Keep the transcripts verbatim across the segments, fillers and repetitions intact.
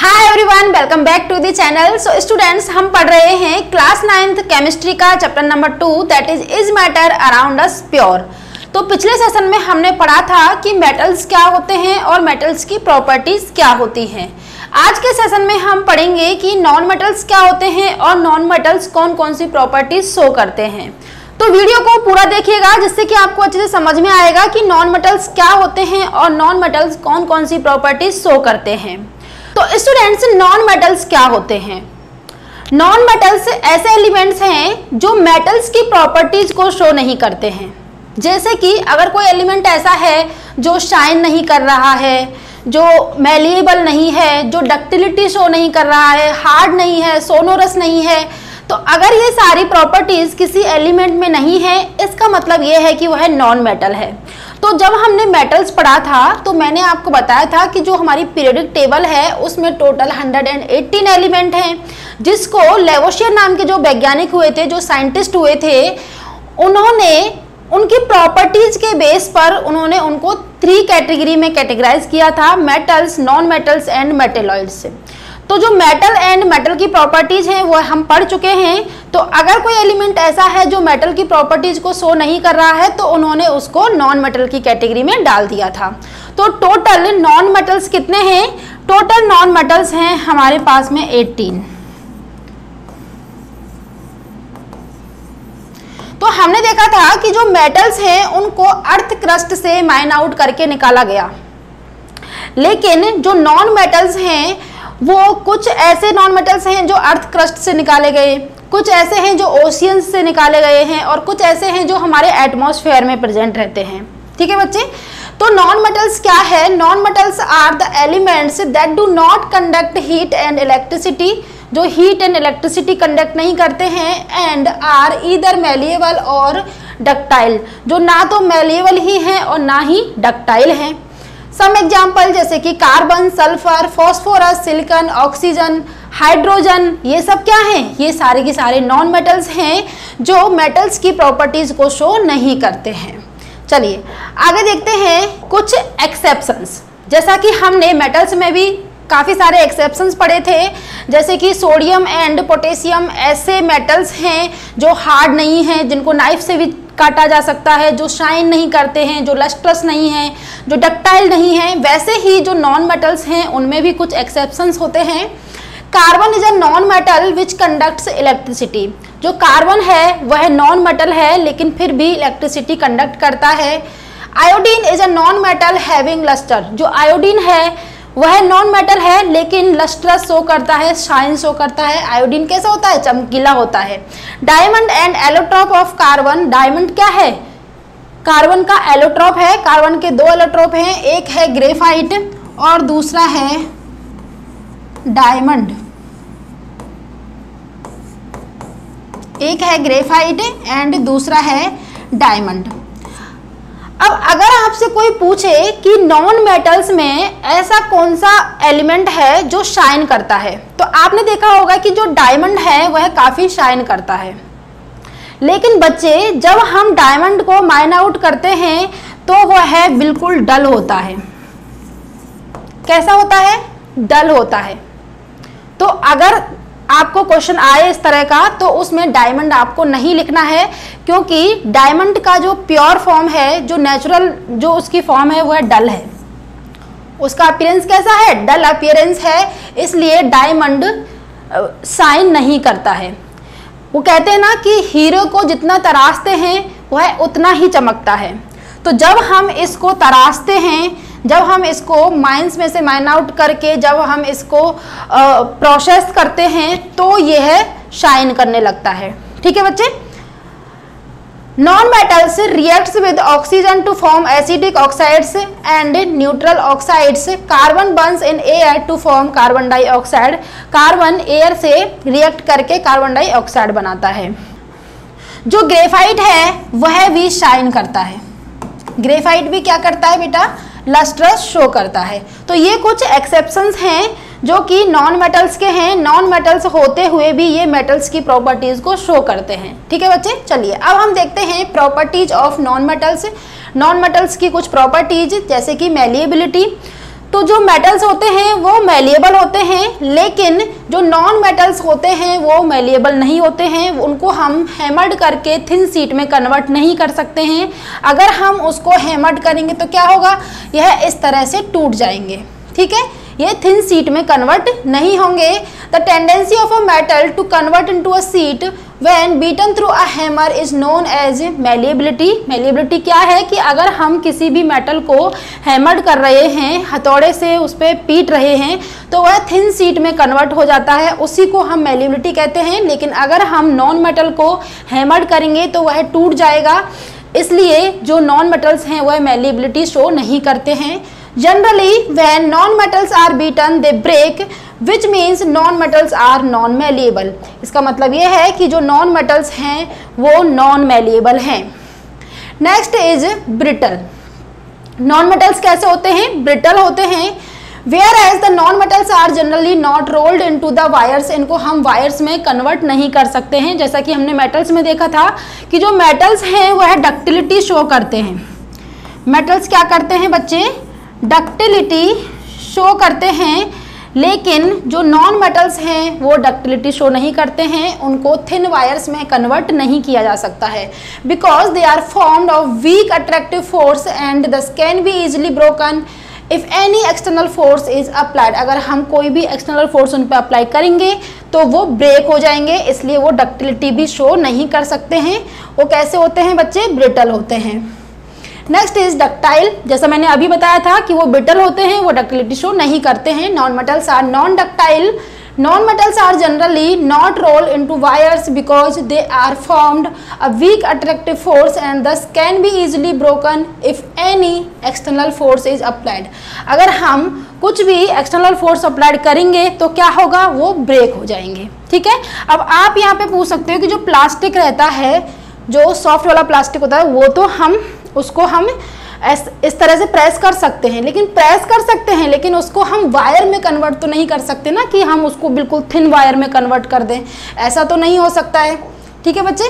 Hi everyone, welcome back to the channel. So students, हम पढ़ रहे हैं क्लास नाइन्थ केमिस्ट्री का chapter number two, that is is matter around us pure. तो पिछले session में हमने पढ़ा था कि मेटल्स क्या होते हैं और मेटल्स की प्रॉपर्टीज क्या होती हैं। आज के सेशन में हम पढ़ेंगे कि नॉन मेटल्स क्या होते हैं और नॉन मेटल्स कौन कौन सी प्रॉपर्टीज शो करते हैं। तो वीडियो को पूरा देखिएगा जिससे कि आपको अच्छे से समझ में आएगा कि नॉन मेटल्स क्या होते हैं और नॉन मेटल्स कौन कौन सी प्रॉपर्टीज शो करते हैं। तो स्टूडेंट्स, नॉन मेटल्स क्या होते हैं? नॉन मेटल्स ऐसे एलिमेंट्स हैं जो मेटल्स की प्रॉपर्टीज को शो नहीं करते हैं। जैसे कि अगर कोई एलिमेंट ऐसा है जो शाइन नहीं कर रहा है, जो मैलिएबल नहीं है, जो डक्टिलिटी शो नहीं कर रहा है, हार्ड नहीं है, सोनोरस नहीं है, तो अगर ये सारी प्रॉपर्टीज किसी एलिमेंट में नहीं है, इसका मतलब ये है कि वह नॉन मेटल है। तो जब हमने मेटल्स पढ़ा था तो मैंने आपको बताया था कि जो हमारी पीरियोडिक टेबल है उसमें टोटल एक सौ अठारह एलिमेंट हैं, जिसको लेवोशियर नाम के जो वैज्ञानिक हुए थे, जो साइंटिस्ट हुए थे, उन्होंने उनकी प्रॉपर्टीज के बेस पर उन्होंने उनको थ्री कैटेगरी में कैटेगराइज किया था, metals, non metals and metalloids. तो जो मेटल एंड मेटल की प्रॉपर्टीज हैं वो हम पढ़ चुके हैं। तो अगर कोई एलिमेंट ऐसा है जो मेटल की प्रॉपर्टीज को शो नहीं कर रहा है तो उन्होंने उसको नॉन मेटल की कैटेगरी में डाल दिया था। तो टोटल नॉन मेटल्स कितने हैं? टोटल नॉन मेटल्स हैं हमारे पास में अठारह। तो हमने देखा था कि जो मेटल्स हैं उनको अर्थ क्रस्ट से माइन आउट करके निकाला गया, लेकिन जो नॉन मेटल्स हैं वो कुछ ऐसे नॉन मेटल्स हैं जो अर्थ क्रस्ट से निकाले गए, कुछ ऐसे हैं जो ओशियंस से निकाले गए हैं और कुछ ऐसे हैं जो हमारे एटमॉस्फेयर में प्रेजेंट रहते हैं। ठीक है बच्चे? तो नॉन मेटल्स क्या है? Non metals are the elements that do not conduct heat and electricity, जो हीट एंड इलेक्ट्रिसिटी कंडक्ट नहीं करते हैं, एंड आर ईदर मैलिएबल और डक्टाइल, जो ना तो मैलिएबल ही हैं और ना ही डक्टाइल हैं। सम एग्जाम्पल जैसे कि carbon, sulphur, phosphorus, silicon, oxygen, hydrogen, ये सब क्या हैं? ये सारे के सारे नॉन मेटल्स हैं जो मेटल्स की प्रॉपर्टीज को शो नहीं करते हैं। चलिए आगे देखते हैं कुछ एक्सेप्शंस। जैसा कि हमने मेटल्स में भी काफ़ी सारे एक्सेप्शंस पढ़े थे, जैसे कि सोडियम एंड पोटेशियम ऐसे मेटल्स हैं जो हार्ड नहीं हैं, जिनको नाइफ से भी काटा जा सकता है, जो शाइन नहीं करते हैं, जो लस्ट्रस नहीं है, जो डक्टाइल नहीं है। वैसे ही जो नॉन मेटल्स हैं उनमें भी कुछ एक्सेप्शंस होते हैं। Carbon is a non metal which conducts electricity, जो कार्बन है वह नॉन मेटल है लेकिन फिर भी इलेक्ट्रिसिटी कंडक्ट करता है। Iodine is a non metal having lustre, जो आयोडीन है वह नॉन मेटल है लेकिन लस्ट्रस शो करता है, शाइन शो करता है। आयोडीन कैसा होता है? चमकीला होता है। Diamond and allotrope of carbon, diamond क्या है? कार्बन का एलोट्रॉप है। कार्बन के दो एलोट्रॉप हैं, एक है ग्रेफाइट और दूसरा है डायमंड। एक है ग्रेफाइट एंड दूसरा है डायमंड। अब अगर आपसे कोई पूछे कि नॉन मेटल्स में ऐसा कौन सा एलिमेंट है जो शाइन करता है, तो आपने देखा होगा कि जो डायमंड है वह काफी शाइन करता है। लेकिन बच्चे, जब हम डायमंड को माइन आउट करते हैं तो वह बिल्कुल डल होता है। कैसा होता है? डल होता है। तो अगर आपको क्वेश्चन आए इस तरह का तो उसमें डायमंड आपको नहीं लिखना है, क्योंकि डायमंड का जो प्योर फॉर्म है, जो नेचुरल जो उसकी फॉर्म है वह डल है। उसका अपीयरेंस कैसा है? डल अपीयरेंस है, इसलिए डायमंड शाइन नहीं करता है। वो कहते हैं ना कि हीरो को जितना तराशते हैं वह उतना ही चमकता है। तो जब हम इसको तराशते हैं, जब हम इसको माइंस में से माइन आउट करके जब हम इसको प्रोसेस करते हैं तो यह शाइन करने लगता है। ठीक है बच्चे? Non metals reacts with oxygen to form acidic oxides and neutral oxides. Carbon burns in air to form carbon dioxide, carbon air से रिएक्ट करके कार्बन डाइऑक्साइड बनाता है। जो ग्रेफाइट है वह भी शाइन करता है। ग्रेफाइट भी क्या करता है बेटा? लस्ट्रस शो करता है। तो ये कुछ एक्सेप्शंस हैं जो कि नॉन मेटल्स के हैं। नॉन मेटल्स होते हुए भी ये मेटल्स की प्रॉपर्टीज को शो करते हैं। ठीक है बच्चे? चलिए अब हम देखते हैं properties of non metals. Non metals की कुछ प्रॉपर्टीज जैसे कि मैलिएबिलिटी। तो जो मेटल्स होते हैं वो मेलिएबल होते हैं, लेकिन जो नॉन मेटल्स होते हैं वो मेलिएबल नहीं होते हैं, उनको हम हैमर्ड करके थिन शीट में कन्वर्ट नहीं कर सकते हैं। अगर हम उसको हैमर्ड करेंगे तो क्या होगा, यह इस तरह से टूट जाएंगे, ठीक है, ये थिन शीट में कन्वर्ट नहीं होंगे। The tendency of a metal to convert into a sheet when beaten through a hammer is known as malleability. Malleability क्या है कि अगर हम किसी भी मेटल को हैमर्ड कर रहे हैं, हथौड़े से उस पर पीट रहे हैं, तो वह थिन शीट में कन्वर्ट हो जाता है, उसी को हम मेलिएबिलिटी कहते हैं। लेकिन अगर हम नॉन मेटल को हैमर्ड करेंगे तो वह टूट जाएगा, इसलिए जो नॉन मेटल्स हैं वह मेलिएबिलिटी शो नहीं करते हैं। Generally, when non-metals are beaten, they break, which means non-metals are non-malleable. इसका मतलब ये है कि जो non-metals हैं वो non-malleable हैं। Next is brittle. Non-metals कैसे होते हैं? Brittle होते हैं। Whereas the non-metals are generally not rolled into the wires. इनको हम wires में convert नहीं कर सकते हैं, जैसा कि हमने metals में देखा था कि जो metals हैं वह ductility show करते हैं। Metals क्या करते हैं बच्चे? डक्टिलिटी शो करते हैं, लेकिन जो नॉन मेटल्स हैं वो डक्टिलिटी शो नहीं करते हैं, उनको थिन वायर्स में कन्वर्ट नहीं किया जा सकता है, because they are formed of weak attractive force and thus can be easily broken if any external force is applied. अगर हम कोई भी एक्सटर्नल फोर्स उन पर अप्लाई करेंगे तो वो ब्रेक हो जाएंगे, इसलिए वो डक्टिलिटी भी शो नहीं कर सकते हैं। वो कैसे होते हैं बच्चे? ब्रिटल होते हैं। Next is ductile. जैसा मैंने अभी बताया था कि वो ब्रिटल होते हैं, वो डक्टिलिटी शो नहीं करते हैं। Non metals are non ductile. Non metals are generally not roll into wires because they are formed a weak attractive force and thus can be easily broken if any external force is applied. अगर हम कुछ भी external force applied करेंगे तो क्या होगा, वो break हो जाएंगे, ठीक है। अब आप यहाँ पे पूछ सकते हो कि जो प्लास्टिक रहता है, जो सॉफ्ट वाला प्लास्टिक होता है, वो तो हम उसको हम इस तरह से प्रेस कर सकते हैं, लेकिन प्रेस कर सकते हैं लेकिन उसको हम वायर में कन्वर्ट तो नहीं कर सकते ना, कि हम उसको बिल्कुल थिन वायर में कन्वर्ट कर दें, ऐसा तो नहीं हो सकता है, ठीक है बच्चे।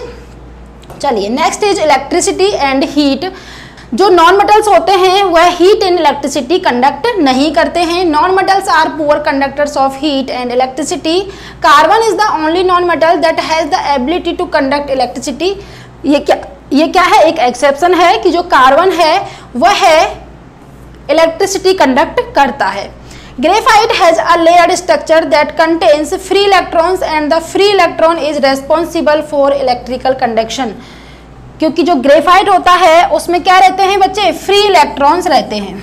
चलिए next is electricity and heat. जो नॉन मेटल्स होते हैं वह हीट एंड इलेक्ट्रिसिटी कंडक्ट नहीं करते हैं। Non metals are poor conductors of heat and electricity. Carbon is the only non metal that has the ability to conduct electricity. ये क्या ये क्या है? एक एक्सेप्शन है कि जो कार्बन है वह है इलेक्ट्रिसिटी कंडक्ट करता है। Graphite has a layered structure that contains free electrons and the free electron is responsible for electrical conduction. क्योंकि जो ग्रेफाइट होता है उसमें क्या रहते हैं बच्चे? फ्री इलेक्ट्रॉन्स रहते हैं।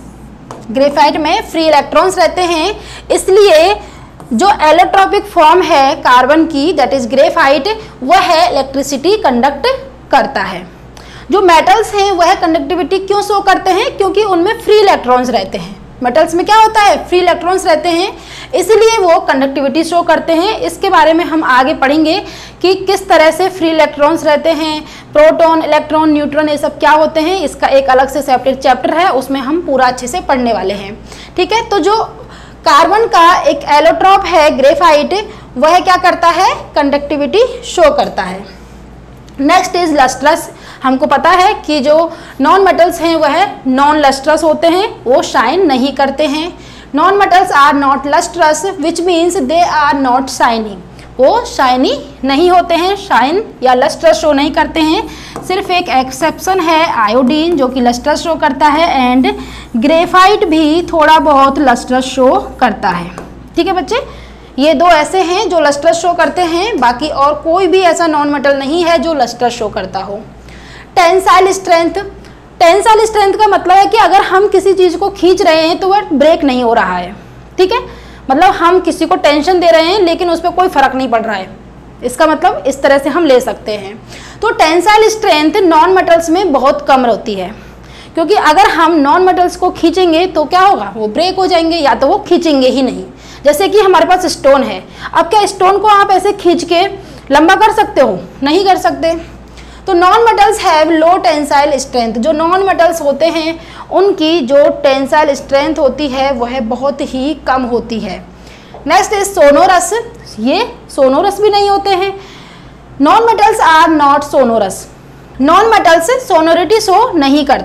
ग्रेफाइट में फ्री इलेक्ट्रॉन्स रहते हैं, इसलिए जो एलोट्रोपिक फॉर्म है कार्बन की, दैट इज ग्रेफाइट, वह है इलेक्ट्रिसिटी कंडक्ट करता है। जो मेटल्स हैं वह कंडक्टिविटी क्यों शो करते हैं? क्योंकि उनमें फ्री इलेक्ट्रॉन्स रहते हैं। मेटल्स में क्या होता है? फ्री इलेक्ट्रॉन्स रहते हैं, इसलिए वो कंडक्टिविटी शो करते हैं। इसके बारे में हम आगे पढ़ेंगे कि किस तरह से फ्री इलेक्ट्रॉन्स रहते हैं, प्रोटॉन, इलेक्ट्रॉन, न्यूट्रॉन, ये सब क्या होते हैं, इसका एक अलग से सेपरेट चैप्टर है, उसमें हम पूरा अच्छे से पढ़ने वाले हैं, ठीक है। तो जो कार्बन का एक एलोट्रोप है ग्रेफाइट, वह क्या करता है? कंडक्टिविटी शो करता है। Next is lustrous. हमको पता है कि जो नॉन मेटल्स हैं वह नॉन लस्ट्रस होते हैं, वो शाइन नहीं करते हैं। Non metals are not lustrous which means they are not shining. वो शाइनी नहीं होते हैं, शाइन या लस्ट्रस शो नहीं करते हैं। सिर्फ एक एक्सेप्शन है आयोडीन, जो कि लस्ट्रस शो करता है, एंड ग्रेफाइट भी थोड़ा बहुत लस्ट्रस शो करता है, ठीक है बच्चे। ये दो ऐसे हैं जो लस्ट्रस शो करते हैं, बाकी और कोई भी ऐसा नॉन मेटल नहीं है जो लस्ट्रस शो करता हो। Tensile strength. टेंसाइल स्ट्रेंथ का मतलब है कि अगर हम किसी चीज़ को खींच रहे हैं तो वह ब्रेक नहीं हो रहा है, ठीक है। मतलब हम किसी को टेंशन दे रहे हैं लेकिन उस पर कोई फर्क नहीं पड़ रहा है, इसका मतलब इस तरह से हम ले सकते हैं। तो टेंसाइल स्ट्रेंथ नॉन मेटल्स में बहुत कम होती है, क्योंकि अगर हम नॉन मेटल्स को खींचेंगे तो क्या होगा? वो ब्रेक हो जाएंगे, या तो वो खींचेंगे ही नहीं। जैसे कि हमारे पास स्टोन है, अब क्या स्टोन को आप ऐसे खींच के लंबा कर सकते हो? नहीं कर सकते। तो non metals have low tensile strength. जो नॉन मेटल्स होते हैं उनकी जो टेंसाइल स्ट्रेंथ होती है वह बहुत ही कम होती है। Next is sonorous. ये सोनोरस भी नहीं होते हैं। Non metals are not sonorous. Non metals sonority show नहीं करते हैं।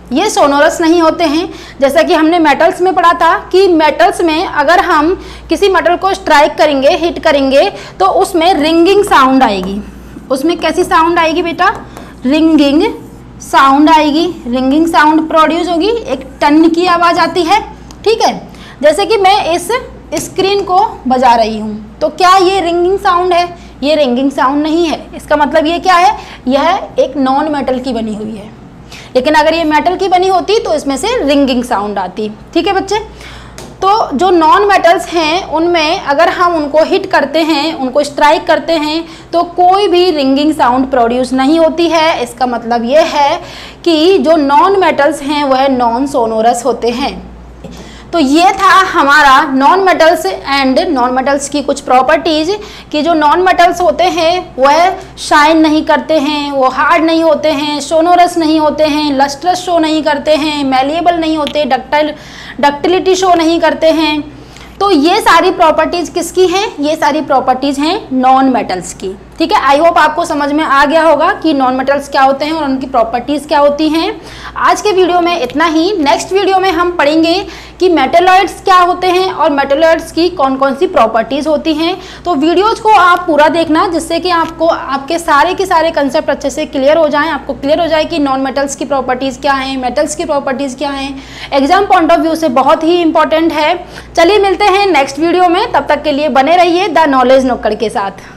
ये सोनोरस नहीं होते हैं। जैसा कि हमने मेटल्स में पढ़ा था कि मेटल्स में अगर हम किसी मेटल को स्ट्राइक करेंगे, हिट करेंगे, तो उसमें रिंगिंग साउंड आएगी। उसमें कैसी साउंड आएगी बेटा? रिंगिंग साउंड आएगी। रिंगिंग साउंड प्रोड्यूस होगी, एक टन की आवाज़ आती है। ठीक है, जैसे कि मैं इस स्क्रीन को बजा रही हूँ, तो क्या ये रिंगिंग साउंड है? ये रिंगिंग साउंड नहीं है। इसका मतलब ये क्या है? यह एक नॉन मेटल की बनी हुई है। लेकिन अगर ये मेटल की बनी होती तो इसमें से रिंगिंग साउंड आती। ठीक है बच्चे, तो जो नॉन मेटल्स हैं उनमें अगर हम उनको हिट करते हैं, उनको स्ट्राइक करते हैं, तो कोई भी रिंगिंग साउंड प्रोड्यूस नहीं होती है। इसका मतलब ये है कि जो नॉन मेटल्स हैं वह नॉन सोनोरस होते हैं। तो ये था हमारा non metals and non metals की कुछ प्रॉपर्टीज, कि जो नॉन मेटल्स होते हैं वह शाइन नहीं करते हैं, वो हार्ड नहीं होते हैं, सोनोरस नहीं होते हैं, लस्ट्रस शो नहीं करते हैं, मैलिएबल नहीं होते, डक्टाइल डक्टिलिटी शो नहीं करते हैं। तो ये सारी प्रॉपर्टीज किसकी हैं? ये सारी प्रॉपर्टीज हैं नॉन मेटल्स की। ठीक है, आई होप आपको समझ में आ गया होगा कि नॉन मेटल्स क्या होते हैं और उनकी प्रॉपर्टीज क्या होती हैं। आज के वीडियो में इतना ही। नेक्स्ट वीडियो में हम पढ़ेंगे कि मेटलॉइड्स क्या होते हैं और मेटलॉइड्स की कौन कौन सी प्रॉपर्टीज होती हैं। तो वीडियोज को आप पूरा देखना, जिससे कि आपको आपके सारे के सारे कंसेप्ट अच्छे से क्लियर हो जाएं। आपको क्लियर हो जाए कि नॉन मेटल्स की प्रॉपर्टीज क्या हैं, मेटल्स की प्रॉपर्टीज क्या हैं। एग्जाम पॉइंट ऑफ व्यू से बहुत ही इंपॉर्टेंट है। चलिए मिलते हैं नेक्स्ट वीडियो में, तब तक के लिए बने रहिए द नॉलेज नुक्कड़ के साथ।